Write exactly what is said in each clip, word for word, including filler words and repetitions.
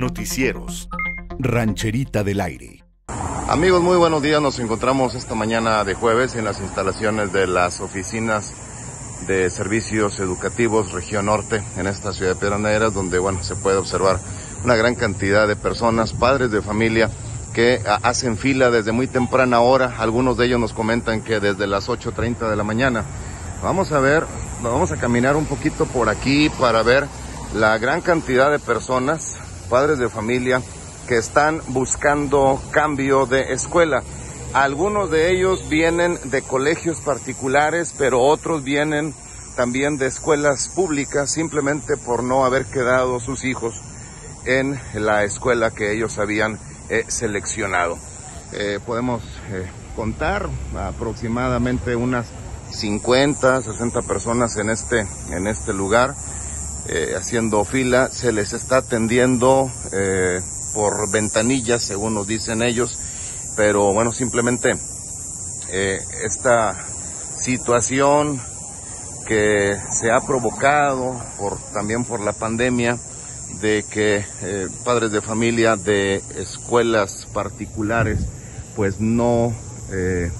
Noticieros. Rancherita del Aire. Amigos, muy buenos días. Nos encontramos esta mañana de jueves en las instalaciones de las oficinas de servicios educativos Región Norte en esta ciudad de Piedras Negras, donde bueno, se puede observar una gran cantidad de personas, padres de familia, que hacen fila desde muy temprana hora. Algunos de ellos nos comentan que desde las ocho treinta de la mañana. Vamos a ver, vamos a caminar un poquito por aquí para ver la gran cantidad de personas, padres de familia, que están buscando cambio de escuela. Algunos de ellos vienen de colegios particulares, pero otros vienen también de escuelas públicas, simplemente por no haber quedado sus hijos en la escuela que ellos habían eh, seleccionado. Eh, podemos eh, contar aproximadamente unas cincuenta, sesenta personas en este, en este lugar, eh, haciendo fila. Se les está atendiendo eh, por ventanillas, según nos dicen ellos, pero bueno, simplemente eh, esta situación que se ha provocado por, también por la pandemia, de que eh, padres de familia de escuelas particulares pues no eh,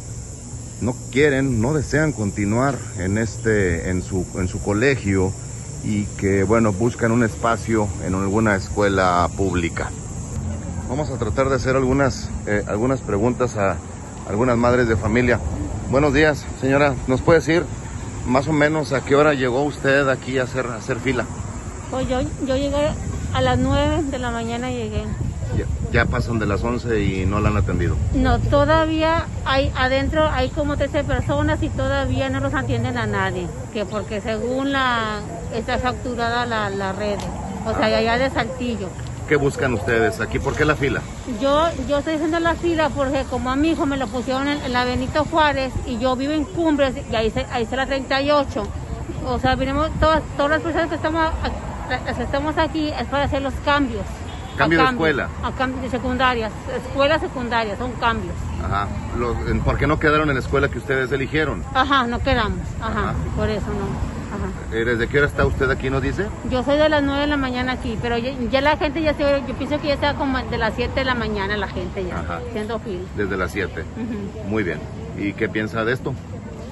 no quieren, no desean continuar en este, en su, en su colegio, y que bueno, buscan un espacio en alguna escuela pública. Vamos a tratar de hacer algunas, eh, algunas preguntas a algunas madres de familia. Buenos días, señora, ¿nos puede decir más o menos a qué hora llegó usted aquí a hacer, a hacer fila? Pues yo, yo llegué a las nueve de la mañana, llegué. Ya, ya pasan de las once y no la han atendido. No, todavía hay adentro, hay como trece personas y todavía no los atienden a nadie, que porque según la está facturada la, la red, o sea, allá de Saltillo. ¿Qué buscan ustedes aquí? ¿Por qué la fila? Yo yo estoy haciendo la fila porque como a mi hijo me lo pusieron en, en la Benito Juárez y yo vivo en Cumbres y ahí se, ahí está la treinta y ocho. O sea, venimos todas, todas las personas que estamos, las que estamos aquí es para hacer los cambios. ¿Cambio de cambios, escuela? A cambios de secundarias, escuelas secundarias, son cambios. Ajá. Los, ¿Por qué no quedaron en la escuela que ustedes eligieron? Ajá, no quedamos, ajá, Ajá. por eso no. Ajá. ¿Desde qué hora está usted aquí, nos dice? Yo soy de las nueve de la mañana aquí, pero ya, ya la gente ya se, yo pienso que ya está como de las siete de la mañana la gente ya, Ajá. haciendo fila. Desde las siete. Uh-huh. Muy bien. ¿Y qué piensa de esto?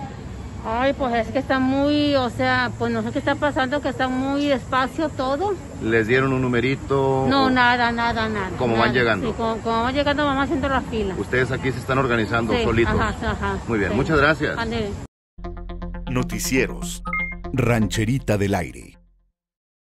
Ay, pues es que está muy, o sea, pues no sé qué está pasando, que está muy despacio todo. ¿Les dieron un numerito? No, o... nada, nada, nada. ¿Cómo nada. van llegando? Sí, como, como van llegando vamos haciendo la fila. Ustedes aquí se están organizando Sí, solitos. Ajá, ajá. Muy bien, Sí. muchas gracias. Ande. Noticieros. Rancherita del Aire.